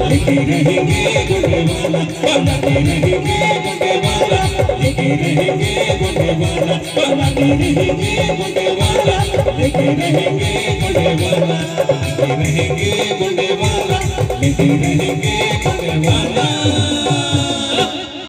लेके रहेंगे गुंडे वाला, बनाते रहेंगे गुंडे वाला, लेके रहेंगे गुंडे वाला, बनाते रहेंगे गुंडे वाला, लेके रहेंगे गुंडे वाला, लेके रहेंगे गुंडे वाला, लेके रहेंगे गुंडे वाला।